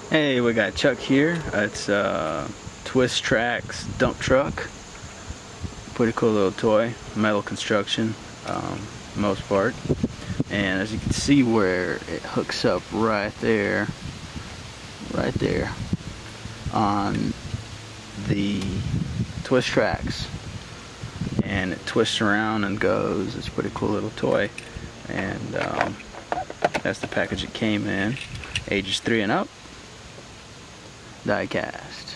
Hey, we got Chuck here. It's a Twist Trax dump truck. Pretty cool little toy, metal construction, most part. And as you can see where it hooks up right there on the Twist Trax, and it twists around and goes. It's a pretty cool little toy, and that's the package it came in. Ages 3 and up. Die cast.